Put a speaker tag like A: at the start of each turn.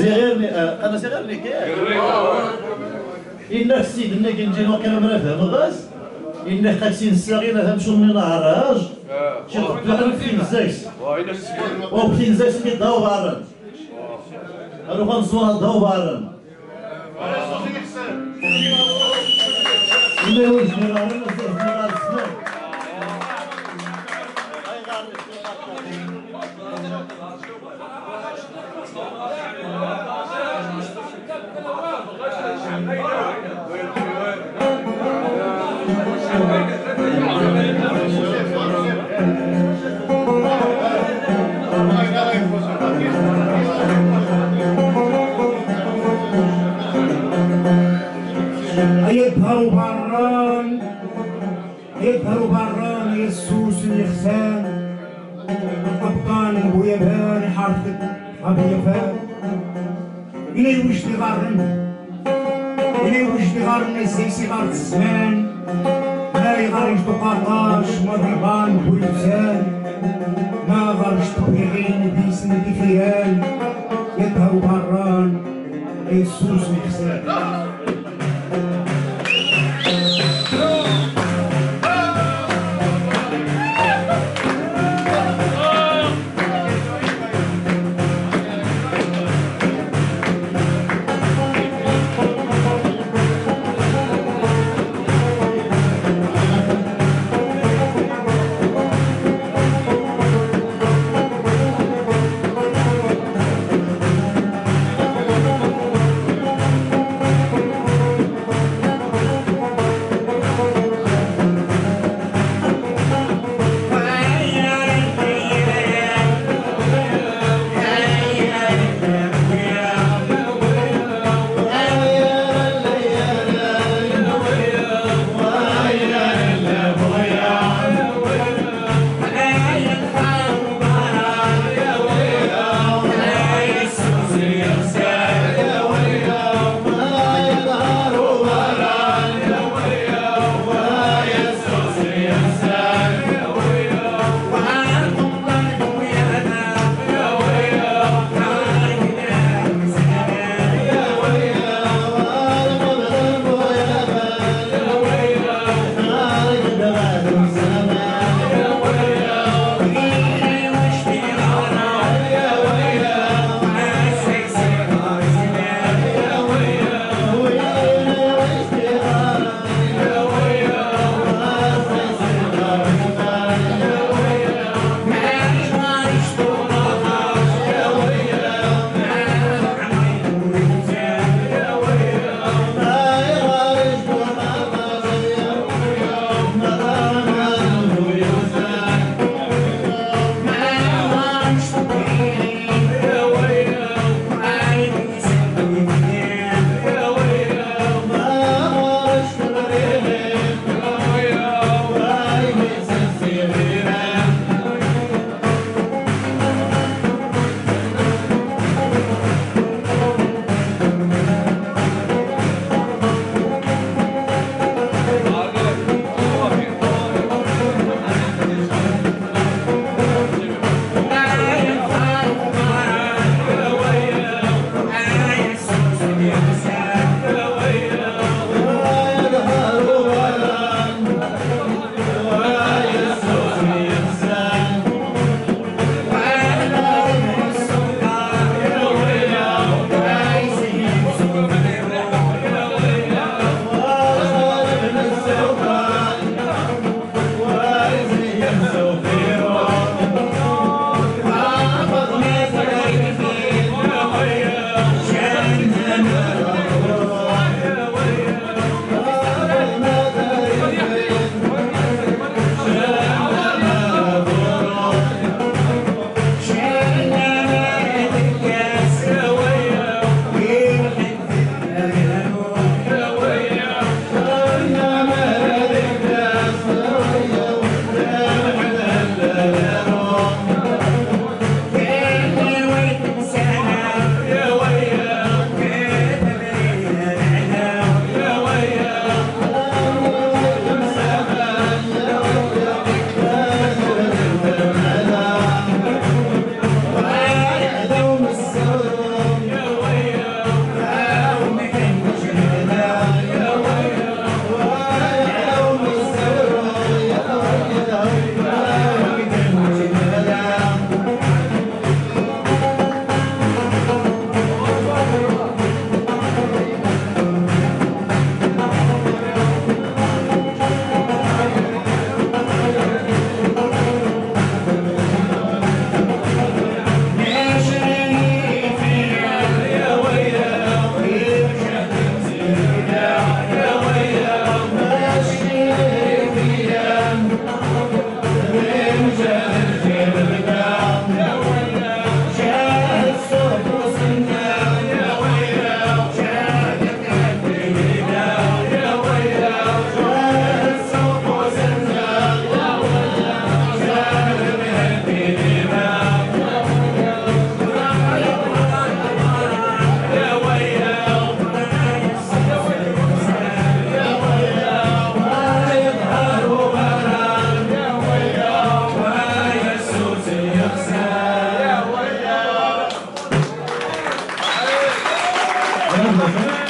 A: أنا صغير كاع. إن سيدنا كنجينا كان مرافق غاز. إن خاصين الصغيرة تمشوا من العراج. شي طلعوا في الزاكس. وفي الزاكس كيضاو بارن. أنا غنزور ضاو بارن. إلا وجهنا ولا نزلنا السماء.
B: يظهروا بران يظهروا بران يسوس اليخسان القبطان البويبان حرفت أبيفان إلي وجدي غارن إلي وجدي غارن الزيسي غارت الزمان ما يغارج طقاطاش مرغبان بولفسان ما غارج طبيعين بيسن ديفيان يظهروا بران يسوس اليخسان
A: يلا